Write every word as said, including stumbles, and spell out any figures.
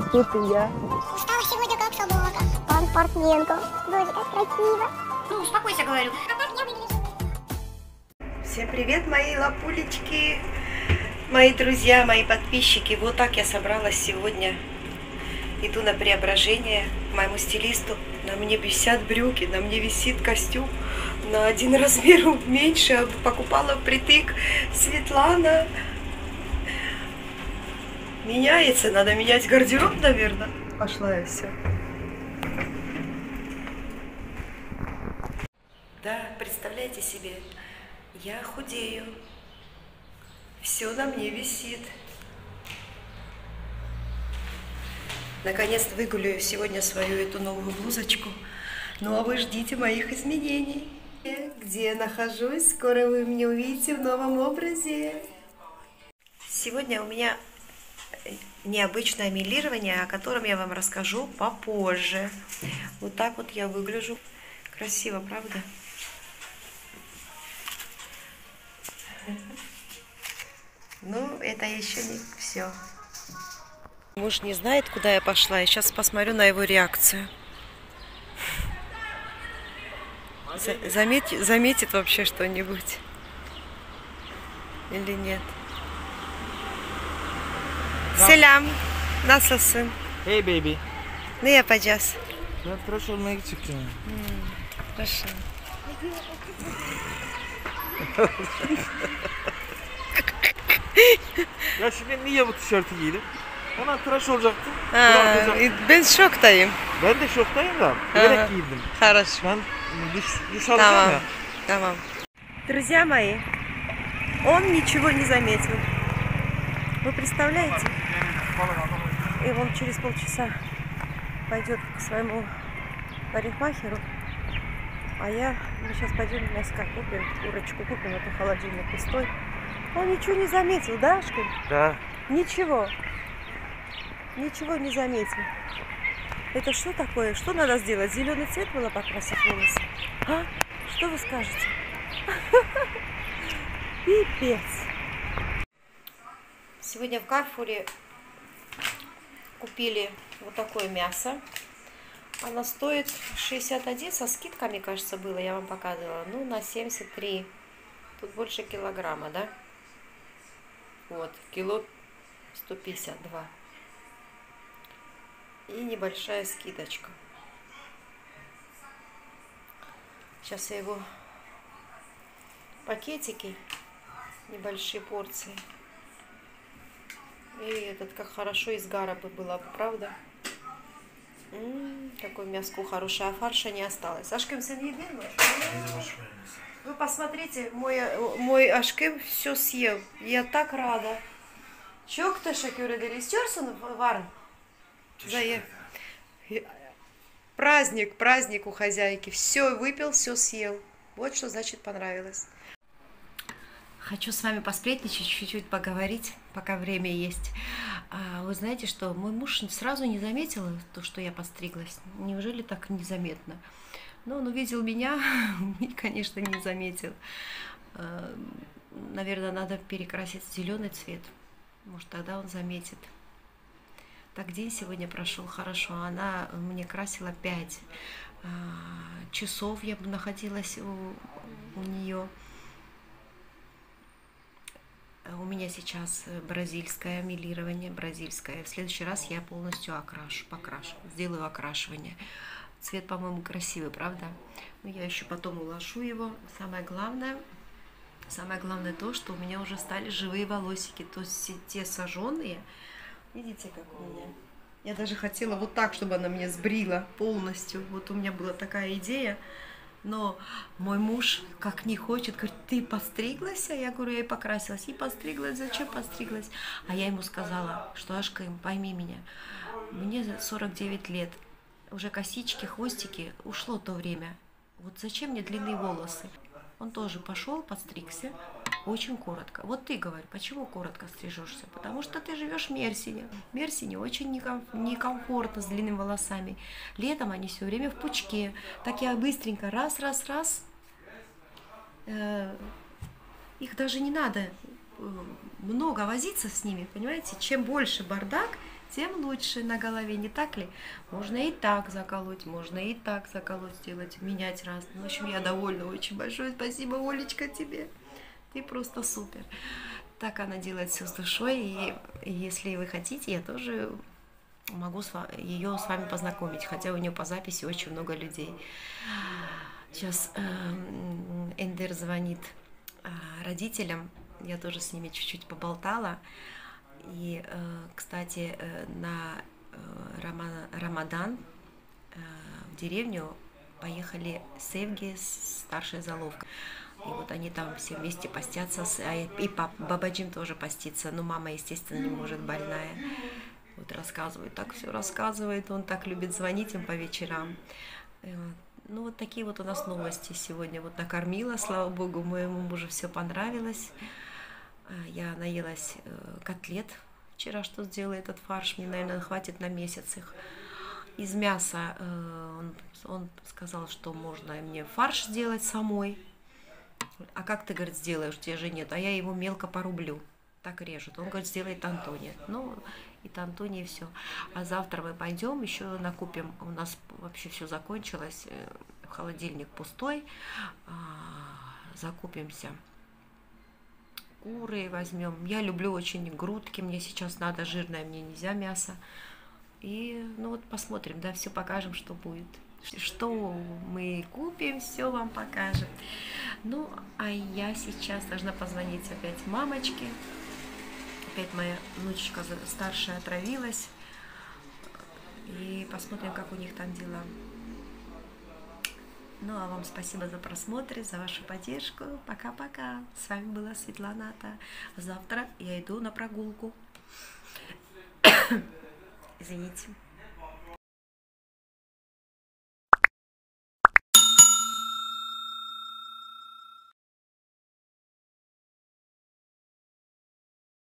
я. Устала сегодня как собака. Пан Портненко. Боже, как красиво. Ну, успокойся, говорю. Всем привет, мои лапулечки, мои друзья, мои подписчики. Вот так я собралась сегодня. Иду на Преображение к моему стилисту. На мне висят брюки, на мне висит костюм на один размер меньше. Покупала впритык. Светлана. Меняется, надо менять гардероб, наверное. Пошла я все. Да, представляете себе, я худею. Все на мне висит. Наконец-то выгуляю сегодня свою эту новую блузочку. Ну а вы ждите моих изменений. Где я нахожусь, скоро вы меня увидите в новом образе. Сегодня у меня необычное милирование, о котором я вам расскажу попозже. Вот так вот я выгляжу. Красиво, правда? Ну, это еще не все. Муж не знает, куда я пошла. Я сейчас посмотрю на его реакцию. Заметит, заметит вообще что-нибудь? Или нет? Selam. Nasılsın? Hey baby. Ne yapacağız? Ben tıraş olmaya çıkacağım. Hmm, хорошо. Ya şimdi niye bu tişörtü giydim? Hemen tıraş olacaktım. Ha, ben şoktayım. Ben de şoktayım da. Bilerek giydim. Хорошо. Ben duş, duş alacağım Tamam. ya. Tamam. Друзья мои, он ничего не заметил. Вы представляете? И он через полчаса пойдет к своему парикмахеру, а я, мы сейчас пойдем мяско купим, курочку купим, это холодильник пустой. Он ничего не заметил, да, Ашкин? Да. Ничего. Ничего не заметил. Это что такое? Что надо сделать? Зеленый цвет было покрасить волосы? А? Что вы скажете? Пипец. Сегодня в Карфуре купили вот такое мясо. Оно стоит шестьдесят один, со скидками, кажется, было, я вам показывала. Ну, на семьдесят три. Тут больше килограмма, да? Вот, кило сто пятьдесят два. И небольшая скидочка. Сейчас я его... Пакетики, небольшие порции. И этот, как хорошо из гара бы было бы, правда? М-м, какое мяско хорошее, а фарша не осталось. Ашкем, sen yedin mi? Вы посмотрите, мой, мой Ашкем все съел. Я так рада. Çok teşekkür ederiz. İstiyorsun var? Зая. Праздник, праздник у хозяйки. Все выпил, все съел. Вот что значит понравилось. Хочу с вами посплетничать, чуть-чуть поговорить, пока время есть. Вы знаете, что мой муж сразу не заметил то, что я подстриглась. Неужели так незаметно? Но он увидел меня и, конечно, не заметил. Наверное, надо перекрасить в зеленый цвет. Может, тогда он заметит. Так, день сегодня прошел хорошо. Она мне красила пять часов. Я находилась у, у нее. У меня сейчас бразильское милирование, бразильское. В следующий раз я полностью окрашу, покрашу, сделаю окрашивание. Цвет, по-моему, красивый, правда? Но я еще потом уложу его. Самое главное, самое главное то, что у меня уже стали живые волосики. То есть те сожженные. Видите, как у меня? Я даже хотела вот так, чтобы она меня сбрила полностью. Вот у меня была такая идея. Но мой муж, как не хочет, говорит, ты постриглась? Я говорю, я и покрасилась. И постриглась, зачем постриглась? А я ему сказала, что Ашкин, пойми меня, мне сорок девять лет, уже косички, хвостики, ушло то время. Вот зачем мне длинные волосы? Он тоже пошел, подстригся, очень коротко. Вот ты, говори, почему коротко стрижешься? Потому что ты живешь в Мерсине. В Мерсине очень некомфортно с длинными волосами. Летом они все время в пучке. Так я быстренько раз, раз, раз. Э, их даже не надо много возиться с ними, понимаете? Чем больше бардак, тем лучше на голове, не так ли? Можно и так заколоть, можно и так заколоть, сделать, менять раз. В общем, я довольна очень. Большое спасибо, Олечка, тебе. Ты просто супер. Так она делает все с душой, и если вы хотите, я тоже могу ее с вами познакомить, хотя у нее по записи очень много людей. Сейчас э, Эндер звонит э, родителям, я тоже с ними чуть-чуть поболтала. И, э, кстати, э, на э, Рамадан э, в деревню поехали Севги, старшая заловка. И вот они там все вместе постятся, и пап, Бабаджим тоже постится, но мама, естественно, не может, больная. Вот рассказывает, так все рассказывает, он так любит звонить им по вечерам. Ну вот такие вот у нас новости сегодня. Вот накормила, слава богу, моему мужу все понравилось. Я наелась котлет вчера, что сделала этот фарш, мне, наверное, хватит на месяц их. Из мяса он, он сказал, что можно мне фарш сделать самой. А как ты, говорит, сделаешь, у тебя же нет, а я его мелко порублю. Так режут. Он говорит, сделает Антония. Ну, и Антония, и все. А завтра мы пойдем, еще накупим. У нас вообще все закончилось. Холодильник пустой. Закупимся. Куры возьмем. Я люблю очень грудки. Мне сейчас надо жирное, мне нельзя мясо. И, ну вот, посмотрим, да, все покажем, что будет. Что мы купим, все вам покажем. Ну, а я сейчас должна позвонить опять мамочке. Опять моя внучечка старшая отравилась. И посмотрим, как у них там дела. Ну, а вам спасибо за просмотр, за вашу поддержку. Пока-пока. С вами была Светлана Ата. Завтра я иду на прогулку. Извините.